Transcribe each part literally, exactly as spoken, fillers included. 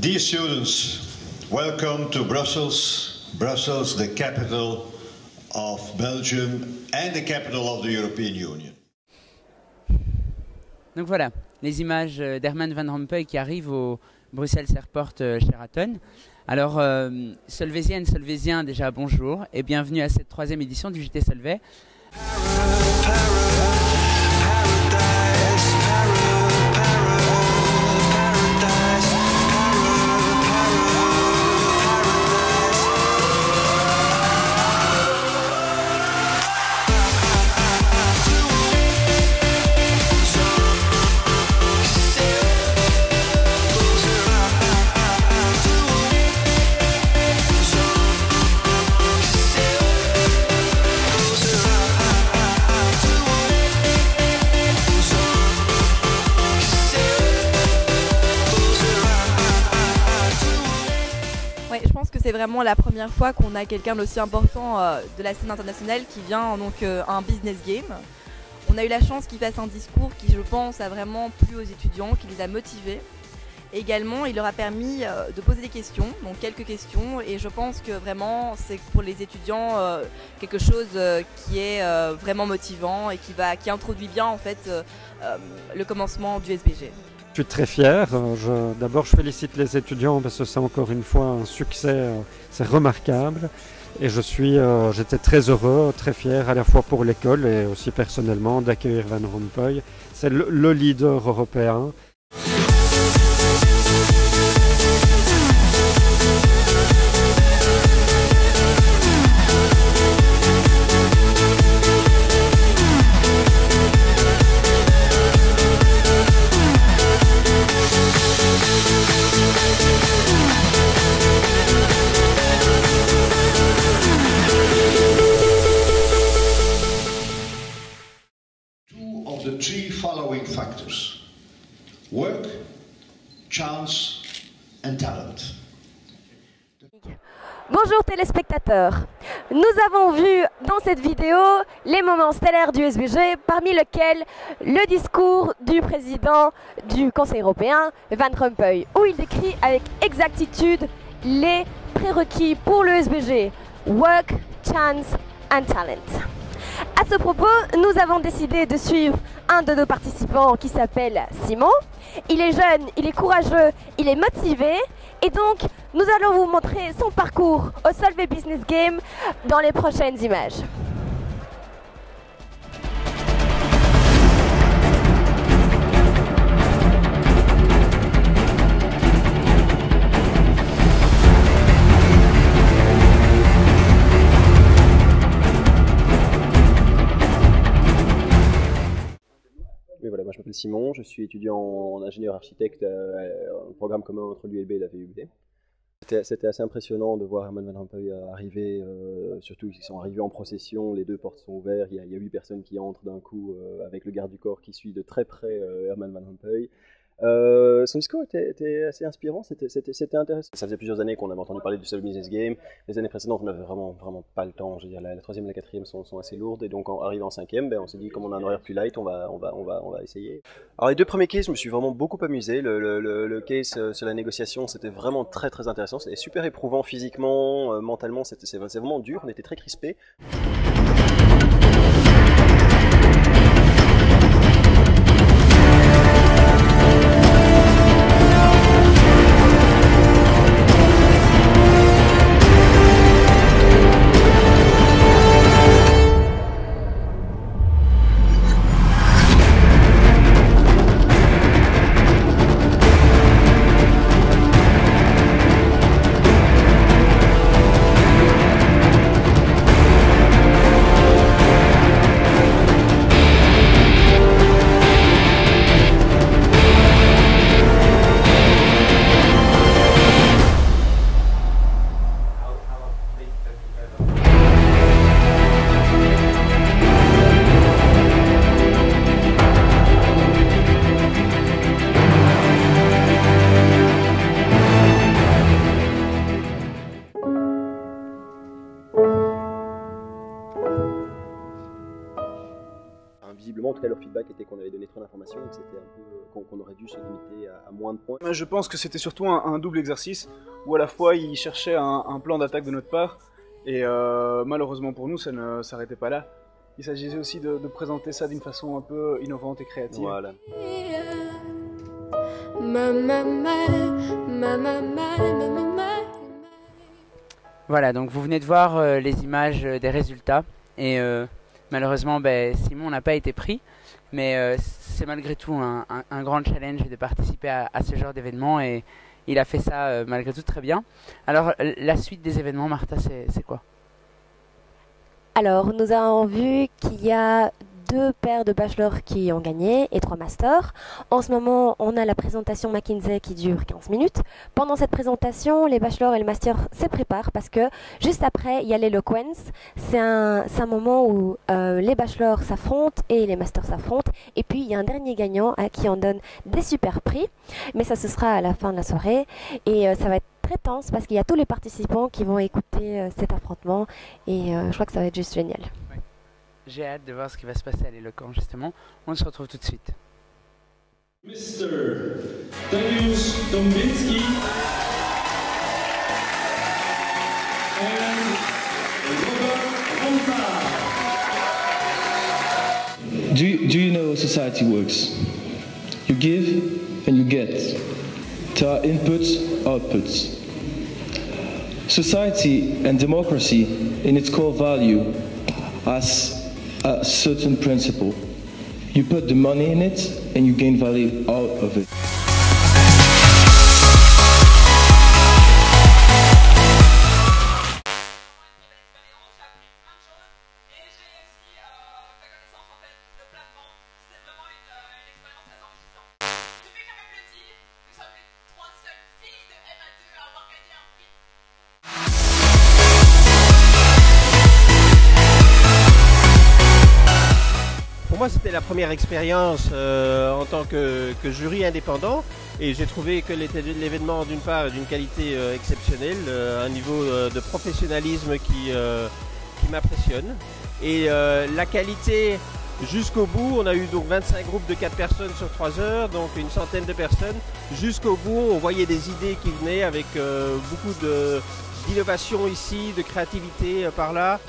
Dear students, welcome to Brussels. Brussels, the capital of Belgium and the capital of the European Union. Donc voilà, les images d'Herman Van Rompuy qui arrivent au Bruxelles Airport Sheraton. Alors, euh, Solvéziennes, Solvéziens, déjà bonjour et bienvenue à cette troisième édition du J T Solvay. Je pense que c'est vraiment la première fois qu'on a quelqu'un d'aussi important euh, de la scène internationale qui vient donc euh, à un business game. On a eu la chance qu'il fasse un discours qui, je pense, a vraiment plu aux étudiants, qui les a motivés. Et également, il leur a permis euh, de poser des questions, donc quelques questions, et je pense que vraiment c'est pour les étudiants euh, quelque chose euh, qui est euh, vraiment motivant et qui, va, qui introduit bien en fait euh, euh, le commencement du S B G. Je suis très fier. D'abord, je félicite les étudiants parce que c'est encore une fois un succès, c'est remarquable. Et je suis, euh, j'étais très heureux, très fier à la fois pour l'école et aussi personnellement d'accueillir Van Rompuy. C'est le, le leader européen. The three following factors: work, chance and talent. Bonjour téléspectateurs, nous avons vu dans cette vidéo les moments stellaires du S B G, parmi lesquels le discours du président du Conseil européen, Van Rompuy, où il décrit avec exactitude les prérequis pour le S B G, work, chance and talent. À ce propos, nous avons décidé de suivre un de nos participants qui s'appelle Simon. Il est jeune, il est courageux, il est motivé et donc nous allons vous montrer son parcours au Solvay Business Game dans les prochaines images. Oui, voilà, moi je m'appelle Simon, je suis étudiant en ingénieur architecte euh, un programme commun entre l'U L B et la V U B. C'était assez impressionnant de voir Herman Van Rompuy arriver, euh, surtout qu'ils sont arrivés en procession, les deux portes sont ouvertes, il y a huit personnes qui entrent d'un coup euh, avec le garde du corps qui suit de très près euh, Herman Van Rompuy. Euh, son discours était, était assez inspirant, c'était intéressant. Ça faisait plusieurs années qu'on avait entendu parler du Solvay Business Game. Les années précédentes, on n'avait vraiment, vraiment pas le temps. Je veux dire, la, la troisième et la quatrième sont, sont assez lourdes. Et donc, en arrivant en cinquième, ben, on s'est dit, comme on a un horaire plus light, on va, on va, on va, on va essayer. Alors, les deux premiers cases, je me suis vraiment beaucoup amusé. Le, le, le, le case sur la négociation, c'était vraiment très, très intéressant. C'était super éprouvant physiquement, euh, mentalement. C'est vraiment dur. On était très crispés. visiblement, en tout cas, leur feedback était qu'on avait donné trop d'informations et que c'était un peu qu'on qu'on aurait dû se limiter à, à moins de points. Je pense que c'était surtout un, un double exercice où à la fois ils cherchaient un, un plan d'attaque de notre part et euh, malheureusement pour nous, ça ne s'arrêtait pas là. Il s'agissait aussi de, de présenter ça d'une façon un peu innovante et créative. Voilà. Voilà, donc vous venez de voir euh, les images euh, des résultats et euh, malheureusement ben, Simon n'a pas été pris, mais euh, c'est malgré tout un, un, un grand challenge de participer à, à ce genre d'événement et il a fait ça euh, malgré tout très bien. Alors la suite des événements, Martha, c'est quoi? Alors, nous avons vu qu'il y a deux paires de bachelors qui ont gagné et trois masters. En ce moment, on a la présentation McKinsey qui dure quinze minutes. Pendant cette présentation, les bachelors et les masters se préparent parce que juste après, il y a l'Eloquence. C'est un, un moment où euh, les bachelors s'affrontent et les masters s'affrontent. Et puis, il y a un dernier gagnant à qui on donne des super prix. Mais ça, ce sera à la fin de la soirée. Et euh, ça va être très tense parce qu'il y a tous les participants qui vont écouter euh, cet affrontement. Et euh, je crois que ça va être juste génial. J'ai hâte de voir ce qui va se passer à l'éloquence justement. On se retrouve tout de suite. Mister Dariusz Dąbicki and Robert Honta. Do you, do you know how society works? You give and you get. There are inputs, outputs. Society and democracy in its core value has a certain principle. You put the money in it and you gain value out of it. Pour moi, c'était la première expérience euh, en tant que, que jury indépendant et j'ai trouvé que l'événement, d'une part, d'une qualité euh, exceptionnelle, euh, un niveau euh, de professionnalisme qui, euh, qui m'impressionne. Et euh, la qualité jusqu'au bout, on a eu donc vingt-cinq groupes de quatre personnes sur trois heures, donc une centaine de personnes. Jusqu'au bout, on voyait des idées qui venaient avec euh, beaucoup d'innovation ici, de créativité euh, par là.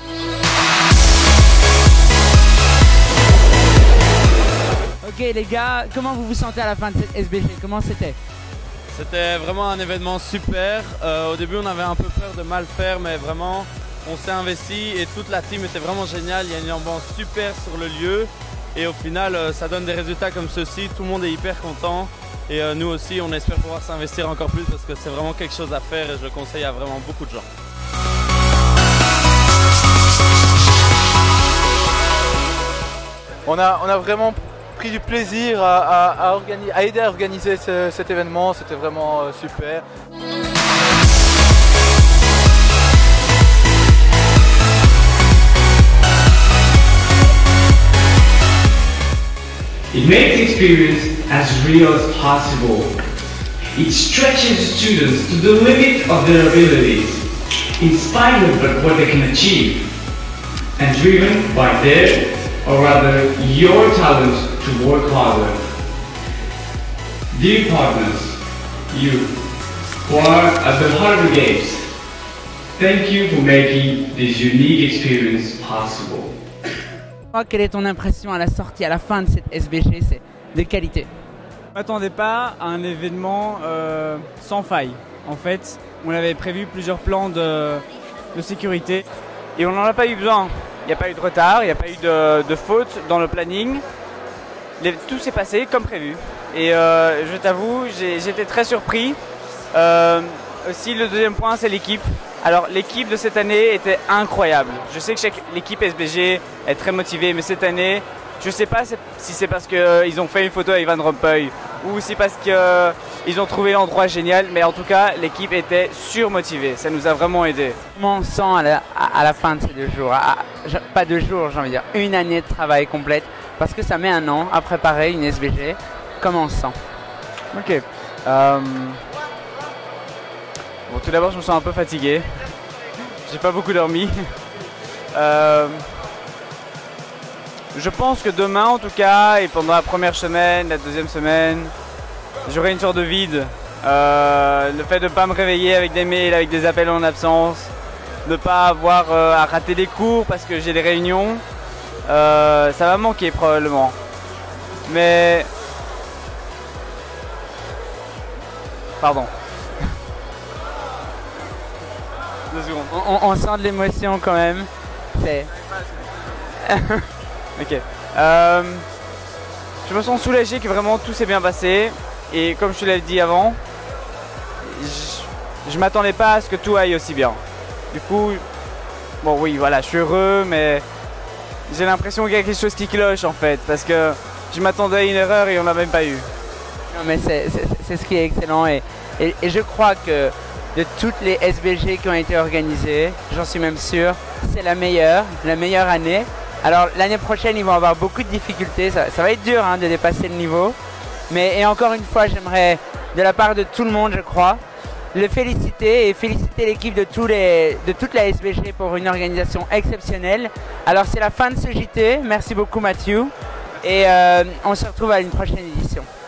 Ok les gars, comment vous vous sentez à la fin de cette S B G? Comment c'était? C'était vraiment un événement super. Euh, au début on avait un peu peur de mal faire, mais vraiment on s'est investi et toute la team était vraiment géniale. Il y a une ambiance super sur le lieu et au final euh, ça donne des résultats comme ceci. Tout le monde est hyper content et euh, nous aussi on espère pouvoir s'investir encore plus parce que c'est vraiment quelque chose à faire et je le conseille à vraiment beaucoup de gens. On a, on a vraiment pris du plaisir à, à, à, organi à aider à organiser ce, cet événement, c'était vraiment euh, super. It makes the experience as real as possible. It stretches students to the limit of their abilities, inspired by what they can achieve, and driven by their, or rather your talent to work harder. Dear partners, you who are at the heart of the games, thank you for making this unique experience possible. Quelle est ton impression à la sortie, à la fin de cette S B G? C'est de qualité. Je ne m'attendais pas à un événement euh, sans faille. En fait, on avait prévu plusieurs plans de, de sécurité et on n'en a pas eu besoin. Il n'y a pas eu de retard, il n'y a pas eu de, de faute dans le planning. Les, tout s'est passé comme prévu. Et euh, je t'avoue, j'étais très surpris. Euh, aussi, le deuxième point, c'est l'équipe. Alors, l'équipe de cette année était incroyable. Je sais que l'équipe S B G est très motivée, mais cette année, je ne sais pas si c'est parce qu'ils euh, ont fait une photo avec Van Rompuy ou si parce qu'ils euh, ont trouvé l'endroit génial, mais en tout cas, l'équipe était surmotivée. Ça nous a vraiment aidé. Comment on sent à la, à, à la fin de ces deux jours, à, à, pas deux jours, j'ai envie de dire, une année de travail complète, parce que ça met un an à préparer une S B G. Comment on se sent? Ok. Euh... Bon, tout d'abord, je me sens un peu fatigué. J'ai pas beaucoup dormi. euh... je pense que demain en tout cas, et pendant la première semaine, la deuxième semaine, j'aurai une sorte de vide. Euh, le fait de ne pas me réveiller avec des mails, avec des appels en absence, de ne pas avoir euh, à rater des cours parce que j'ai des réunions, euh, ça va me manquer probablement. Mais... Pardon. Deux secondes. On, on sent de l'émotion quand même. C'est... Ok. Euh, je me sens soulagé que vraiment tout s'est bien passé. Et comme je te l'ai dit avant, je, je m'attendais pas à ce que tout aille aussi bien. Du coup, bon oui, voilà, je suis heureux, mais j'ai l'impression qu'il y a quelque chose qui cloche en fait. Parce que je m'attendais à une erreur et on l'a même pas eu. Non mais c'est ce qui est excellent. Et, et, et je crois que de toutes les S B G qui ont été organisées, j'en suis même sûr, c'est la meilleure, la meilleure année. Alors l'année prochaine, ils vont avoir beaucoup de difficultés, ça, ça va être dur hein, de dépasser le niveau. Mais et encore une fois, j'aimerais, de la part de tout le monde, je crois, le féliciter et féliciter l'équipe de, tous les, de toute la S B G pour une organisation exceptionnelle. Alors c'est la fin de ce J T, merci beaucoup Mathieu, et euh, on se retrouve à une prochaine édition.